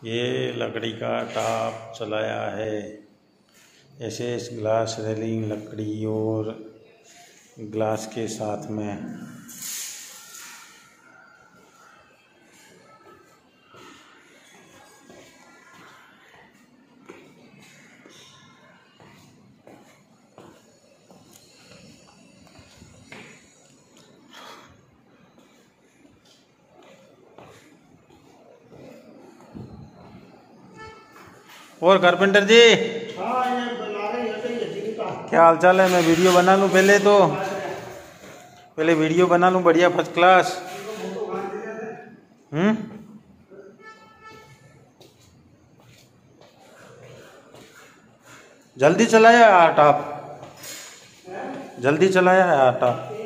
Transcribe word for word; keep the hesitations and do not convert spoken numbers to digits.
ये लकड़ी का टॉप चलाया है। ऐसे इस ग्लास रेलिंग लकड़ी और ग्लास के साथ में। और कारपेंटर जी, हाँ, ये बना रहे हैं का। क्या हाल चाल है? मैं वीडियो बना लूं पहले तो पहले वीडियो बना लूं बढ़िया फर्स्ट क्लास। हम्म जल्दी चलाया आटा, जल्दी चलाया है आटा।